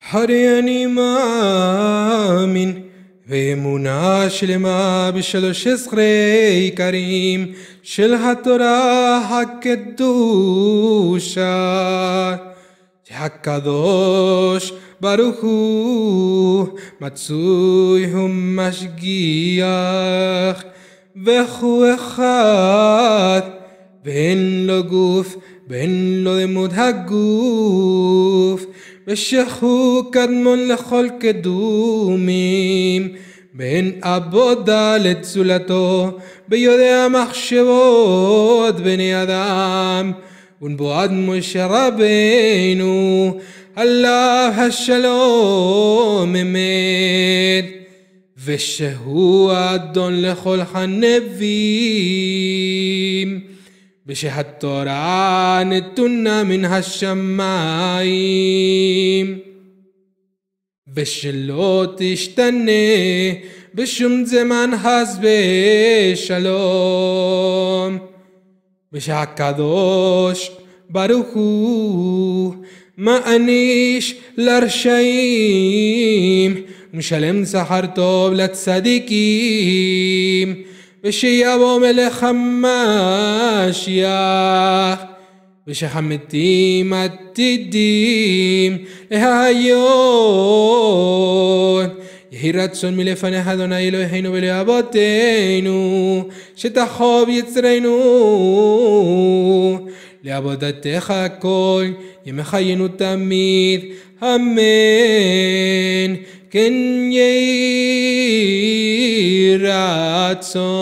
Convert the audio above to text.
הרי אני מאמין ואמונה שלמה ב13 עיקרים של התורה הקדושה, שהקדוש ברוך הוא מצוי ומשגיח, והוא אחד ואין לו גוף ואין לו לימוד הגוף, ושהוא קדמון לכל קדומים, בין עבודה לצולתו, ביודע מחשבות בני אדם, ונבואת משה רבנו עליו השלום אמת, ושהוא אדון לכל הנביאים, ושהתורה נתונה מן השמיים, ושלא תשתנה בשום זמן חס ושלום, ושהקדוש ברוך הוא מעניש לרשעים ומשלם שכר טוב לצדיקים, ושיבוא מלך המשיח, ושהמתים עתידים להיות. יהי רצון מלפניך אדוני אלוהינו ולאבותינו, שתחוב יצרנו לעבודתך כל ימי חיינו תמיד, אמן. כן יהי רצון.